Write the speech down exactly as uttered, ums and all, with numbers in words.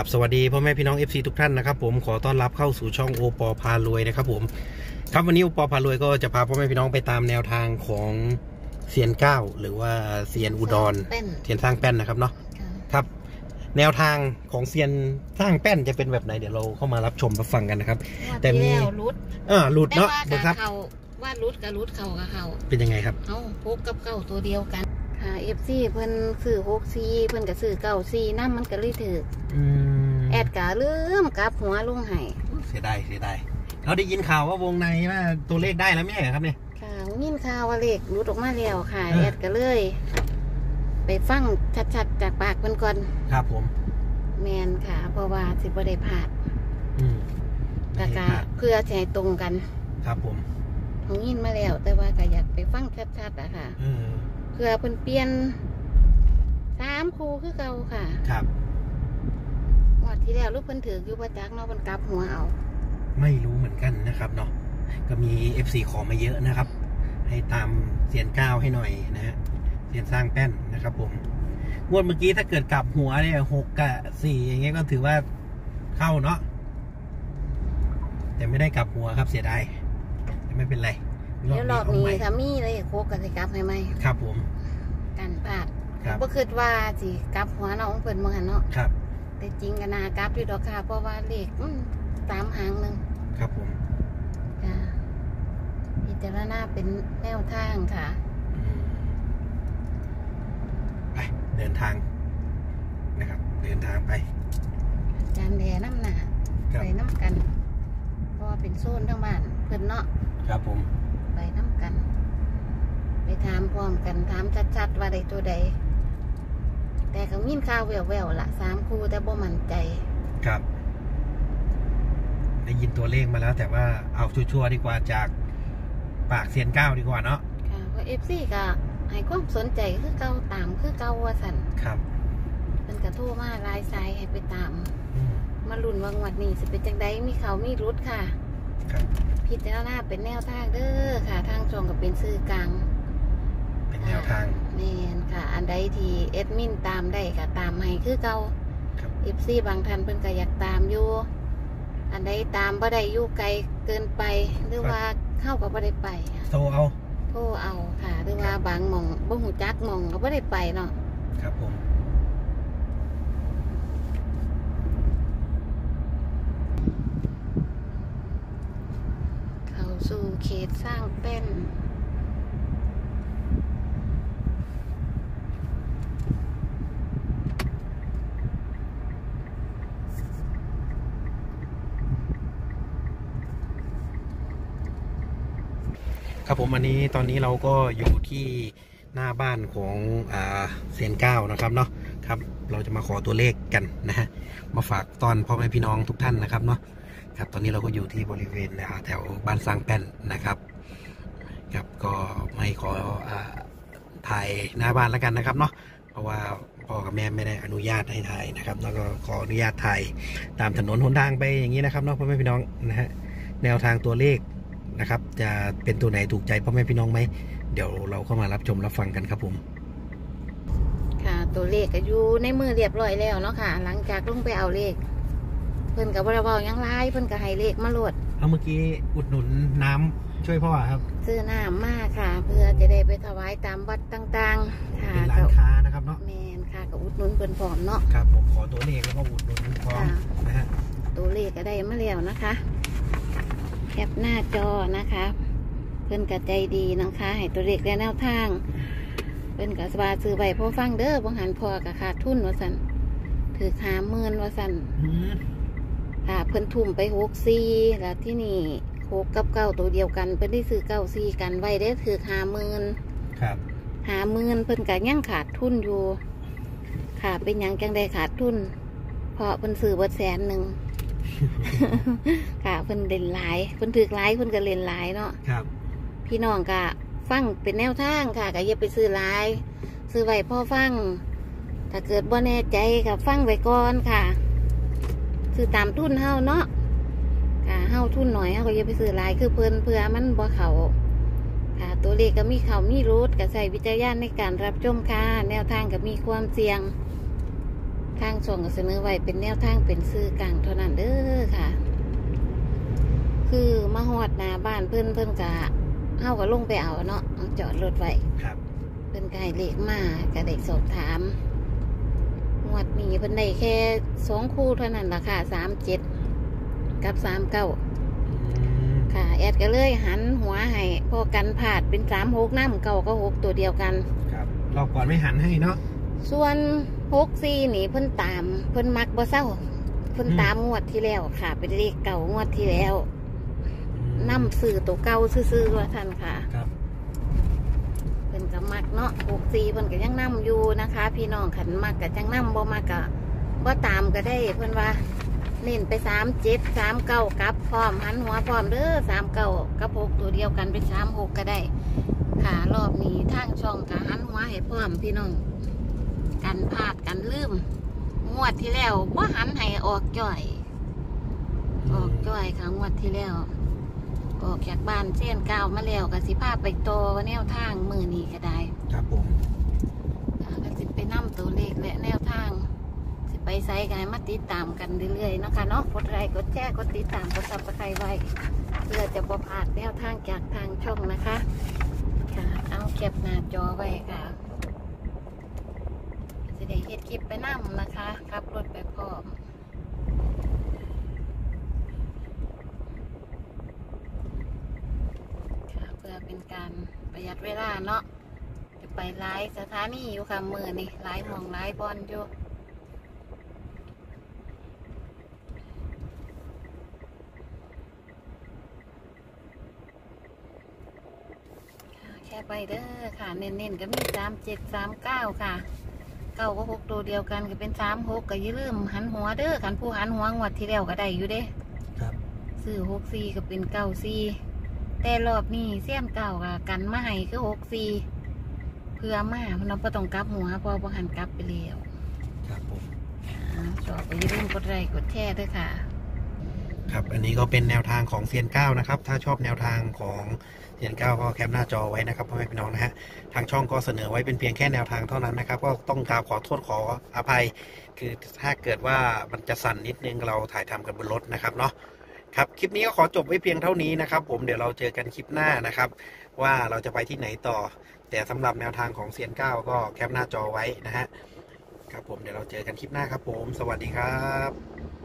ครับสวัสดีพ่อแม่พี่น้อง เอฟ ซี ทุกท่านนะครับผมขอต้อนรับเข้าสู่ช่องโอปอพารวยนะครับผมครับวันนี้โอปอพารวยก็จะพาพ่อแม่พี่น้องไปตามแนวทางของเซียนเก้าหรือว่าเซียนอุดรเซียนสร้างแป้นนะครับเนาะครับแนวทางของเซียนสร้างแป้นจะเป็นแบบไหนเดี๋ยวเราเข้ามารับชมรับฟังกันนะครับแต่มีรุดเออรุดเนาะครับว่ารุดกับรุดเข่ากับเข่าเป็นยังไงครับเอาพกกับเก่าตัวเดียวกันค่ะเอฟซีเพิ่นซื้อหกซีเพิ่นกับซื้อเก่าซีน้ำมันก็เลยถือแอดกะลืมกับหัวลุงไห้เสียดายเสียดายเราได้ยินข่าวว่าวงในว่าตัวเลขได้แล้วไม่ใช่ครับเนี่ยค่ะยินข่าวว่าเลขรุดออกมาแล้วค่ะแอดก็เลยไปฟังชัดๆจากปากเพิ่นก่อนครับผมแมนค่ะเพราะว่าสิบ่ได้พลาดกะกะเพื่อใช้ตรงกันครับผมผมยินมาแล้วแต่ว่าก็อยากไปฟังชัดๆอะค่ะเพื่อเพิ่นเปลี่ยนสามครูคือเก่าค่ะครับวันที่แล้วลูกเพิ่นถืออยู่ประจักษ์เนาะเพิ่นกลับหัวเอาไม่รู้เหมือนกันนะครับเนาะก็มี เอฟ ซี ขอมาเยอะนะครับให้ตามเซียนเก้าให้หน่อยนะฮะเซียนสร้างแป้นนะครับผมงวดเมื่อกี้ถ้าเกิดกลับหัวเนี่ยหกกับสี่อย่างเงี้ยก็ถือว่าเข้าเนาะแต่ไม่ได้กลับหัวครับเสียดายไม่เป็นไรเดี๋ยวรอบนี้ถ้ามีเลยโคกกันสิกลับให้ไหมครับผมกันพลาดก็คิดว่าสิกลับหัวน้องเพิ่นมาหันเนาะครับแต่จริงกันนากลับอยู่ดอกค่ะเพราะว่าเลขสามหางหนึ่งครับผมค่ะพิจารณาเป็นแนวทางค่ะไปเดินทางนะครับเดินทางไปจานแดน้ำหนาไปน้ำกันเพราะว่าเป็นโซนทั้งบ้านเพิ่นเนาะครับผมไปน้ำกันไปถามพร้อมกันถามชัดๆว่าใดตัวใดแต่เขายินข่าวแววๆละสามคู่แต่บ่มั่นใจครับได้ยินตัวเลขมาแล้วแต่ว่าเอาชัวร์ๆดีกว่าจากปากเซียนเก้าดีกว่าเนาะค่ะเพราะเอฟซีก็ให้ความสนใจคือเก่าตามคือเก่าว่าสั่นครับเป็นกระทู้มาลายทรายให้ไปตามมาลุ้นวังวัดนี้สิเป็นจังใดมีเขามีรุดค่ะพิจารณาเป็นแนวทางเด้อค่ะทางตรงกับเป็นสื่อกลางเป็นแนวทางแน่นค่ะอันใดที่เอดมินตามได้ก็ตามให้คือเก่าเอฟซีบางท่านเพิ่นก็อยากตามอยู่อันใดตามบ่ได้อยู่ไกลเกินไปหรือว่าเข้ากับบ่ได้ไปโทรเอาโทรเอาค่ะหรือว่าบางหม่องบ่ฮู้จักหม่องก็บ่ได้ไปเนาะครับผมเข้าสู่เขตสร้างแป้นครับผมอันนี้ตอนนี้เราก็อยู่ที่หน้าบ้านของอ่าเซียนเก้านะครับเนาะครับเราจะมาขอตัวเลขกันนะฮะมาฝากตอนพ่อแม่พี่น้องทุกท่านนะครับเนาะครับตอนนี้เราก็อยู่ที่บริเวณแถวบ้านสร้างแป้นนะครับครับก็ไม่ขออ่าถ่ายหน้าบ้านแล้วกันนะครับเนาะเพราะว่าพ่อกับแม่ไม่ได้อนุญาตให้ถ่ายนะครับแล้วก็ขออนุญาตถ่ายตามถนนหนทางไปอย่างนี้นะครับเนาะพ่อแม่พี่น้องนะฮะแนวทางตัวเลขนะครับจะเป็นตัวไหนถูกใจพ่อแม่พี่น้องไหมเดี๋ยวเราเข้ามารับชมรับฟังกันครับผมค่ะตัวเลขก็อยู่ในมือเรียบร้อยแล้วเนาะค่ะหลังจากลงไปเอาเลขเพิ่นกับบริวารยังไล่เพิ่นกับให้เลขมาโหลดเอาเมื่อกี้อุดหนุนน้ำช่วยพ่อครับซื้อน้ำมากค่ะเพื่อจะได้ไปถวายตามวัดต่างๆค่ะเป็นร้านค้านะครับเนาะแมนค่ะกับอุดหนุนเพิ่นพร้อมเนาะครับผมขอตัวเลขแล้วก็อุดหนุนพร้อมนะฮะตัวเลขก็ได้มาแล้วนะคะแคปหน้าจอนะคะเพิ่นกระใจดีนะคะให้ตัวเลขและแนวทางเพิ่นกระสบายซื้อใบพอฟังเด้อบางหันพอกับขาดทุนว่าสันถือหาเมินว่าสันค่ะเพิ่นทุ่มไปหกซีแล้วที่นี่หกกับเก้าตัวเดียวกันเพิ่นได้ซื้อเก้าซีกันไว้ได้ถือหาเมินครับหาเมินเพิ่นกับยังขาดทุนอยู่ค่ะเป็นยังจังได้ขาดทุนเพราะเพิ่นซื้อเบิดแสนหนึ่งค่ะเพิ่นเล่นหลายเพิ่นถือหลายเพิ่นก็เล่นหลายเนาะครับพี่น้องก็ฟังเป็นแนวทางค่ะก็อย่าไปซื้อหลายซื้อไว้พอฟังถ้าเกิดบ่แน่ใจก็ฟังไว้ก่อนค่ะซื้อตามทุนเฮาเนาะค่ะเฮาทุนหน่อยเฮาก็อย่าไปซื้อหลายคือเพิ่นเพื่อมันบ่เข้าค่ะตัวเลขก็มีเข้ามีรูดก็ใช้วิจารณญาณในการรับชมค่ะแนวทางก็มีความเสี่ยงทางช่องก็เสนอไว้เป็นแนวทางเป็นสื่อกลางเท่านั้นเด้อค่ะ คือมาฮอดหน้าบ้านเพิ่นเพิ่นก็เฮาก็ลงไปเอาเนาะเอาจอดรถไว้ครับเพิ่นก็ให้เลขมาก็ได้สอบถามงวดนี้เพิ่นได้แค่สองคู่เท่านั้นล่ะค่ะสามเจ็ดกับสามเก้าอืมค่ะ แอดก็เลยหันหัวให้พอกันผาดเป็นสามหกน้ำเก่าก็หกตัวเดียวกันครับรอบก่อนไม่หันให้เนาะส่วนหกสี่นี่เพิ่นตามเพิ่นมักบ่เศร้าเพิ่นอืมตามงวดที่แล้วค่ะ เป็นเลขเก่างวดที่แล้วนํสื่อตัวเก่าซื่อๆว่าท่านค่ะครับเพิ่นก็มักเนาะหกสี่เพิ่นก็ยังนํอยู่นะคะ พี่น้องขันมักก็จังนํบ่มักก็บ่ตามก็ได้เพิ่นว่าเน้นไปสามเจ็ดสามเก้ากลับพร้อมหันหัวพร้อมเด้อสามเก้ากับหกตัวเดียวกันเป็นสามหกก็ได้ ค่ะรอบนี้ทางช่องก็หันหัวให้พร้อมพี่น้องกันพลาดกันลืมงวดที่แล้วว่าหันให้ออกจ่อย ออกจ่อยค่ะงวดที่แล้ว ออกจากบ้านเส้นก้าวมาแล้วก็สิพาไปโตแนวทางมือนี้ก็ได้ครับผมอ่าก็สิไปนั่ตัวเลขและแนวทาง สิไปไซกันมาติดตามกันเรื่อยๆเนาะค่ะเนาะกดไลค์กดแชร์กดติดตามกดซับสไครต์ไว้เพื่อจะบ่พลาดแนวทางจากทางช่องนะคะค่ะเอาแคปหน้าจอไว้ค่ะจะได้เฮ็ดคลิปไปนั่นะคะขับรถไปพร้อมค่ะเพื่อเป็นการประหยัดเวลาเนาะจะไปหลายสถานีอยู่ค่ะมือนี่หลายหมองหลายบอลอยู่แค่ไปเด้อค่ะเน้นๆก็มีสามเจ็ดสามเก้าค่ะเก้าก็หกตัวเดียวกันก็เป็นสามหกก็อย่าลืมหันหัวเด้อขันผู้หันหัวงวดที่แล้วก็ได้อยู่เด้ครับซื้อหกสี่ก็เป็นเก้าสี่แต่รอบนี้เสี้ยนเก่าก็กันมาให้คือหกสี่เพื่อมาเพราะเราไม่ต้องกลับหัวเพอบ่หันกลับไปแล้วครับผมอ่าชอบก็อย่าลืมกดไลค์กดแชร์ด้วยค่ะครับอันนี้ก็เป็นแนวทางของเซียนเก้านะครับถ้าชอบแนวทางของเซียนเก้าก็แคปหน้าจอไว้นะครับพ่อแม่พี่น้องนะฮะทางช่องก็เสนอไว้เป็นเพียงแค่แนวทางเท่านั้นนะครับก็ต้องกราบขอโทษขออภัย คือถ้าเกิดว่ามันจะสั่นนิดนึงเราถ่ายทำกันบนรถนะครับเนาะครับคลิปนี้ก็ขอจบไว้เพียงเท่านี้นะครับผมเดี๋ยวเราเจอกันคลิปหน้านะครับว่าเราจะไปที่ไหนต่อ แต่สำหรับแนวทางของเซียนเก้าก็แคปหน้าจอไว้นะฮะครับผมเดี๋ยวเราเจอกันคลิปหน้าครับผมสวัสดีครับ